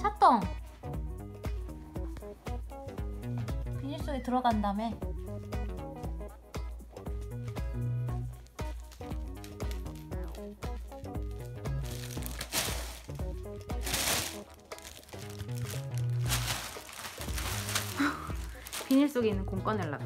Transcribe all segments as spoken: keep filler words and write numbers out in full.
샷동! 비닐 속에 들어간다며. 비닐 속에 있는 공 꺼내려고.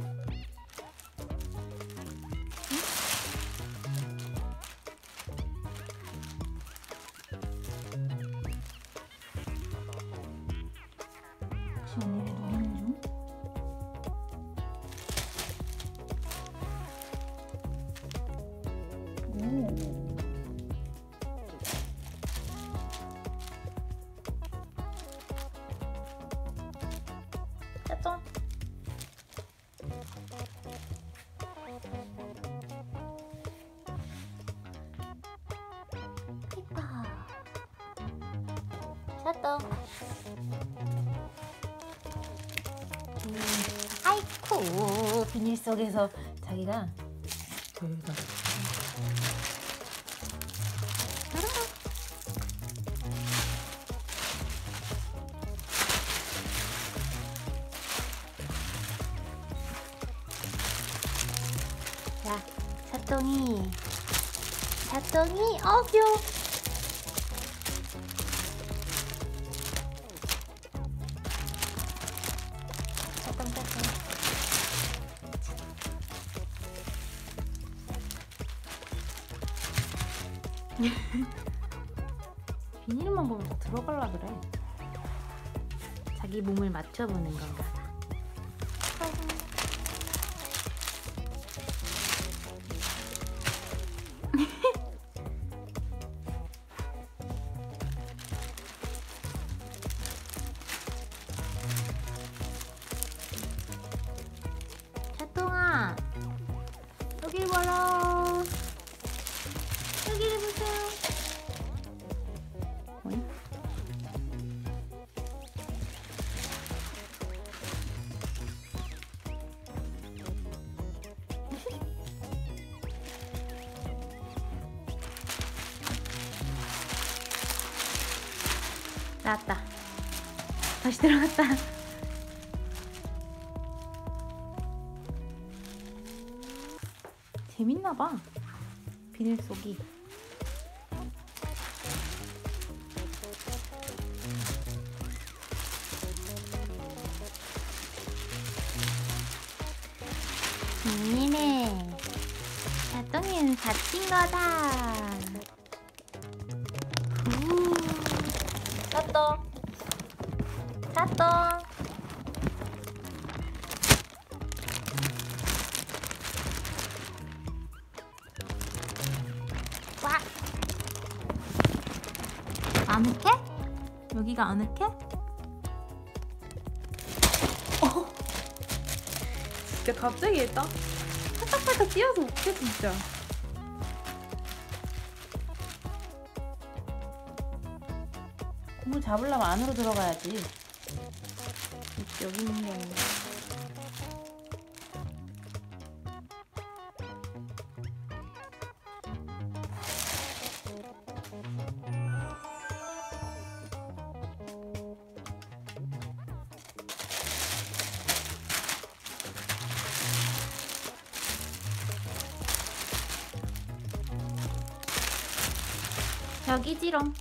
혹시 언니를 노리는 중? 오. 짜잔. 피파. 샷동. 음, 아이쿠, 비닐 속에서 자기가 대박. 자, 샷동이, 샷동이, 어 귀여워. 샷동, 샷동. 비닐만 보면 다 들어갈라 그래. 자기 몸을 맞춰보는 건가 봐. 샷동아, 여기 봐라. 여기를 보세요. 어이? 나왔다. 다시 들어갔다. 재밌나봐, 비닐 속이. 재미네. 샷동이는 갇힌 거다. 후. 샷동. 샷동. 꽉. 아늑해? 여기가 아늑해? 어. 진짜 갑자기 했다. 팔딱팔딱 뛰어서 웃겨 진짜. 공을 잡으려면 안으로 들어가야지. 여기 있는 게 아니라. 여기지롱.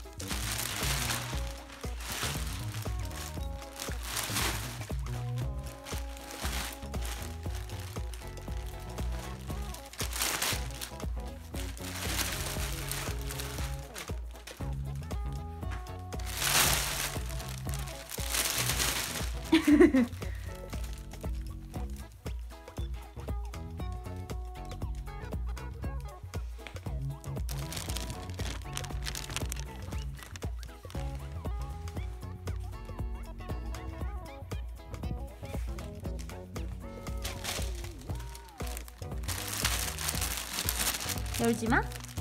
열지마?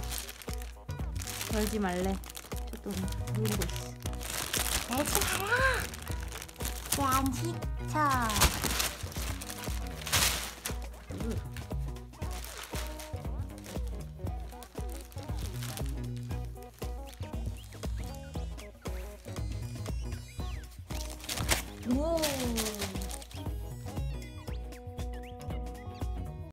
열지 말래. 저또 누르고 있어. 열지 마라! 안 시켜. 무.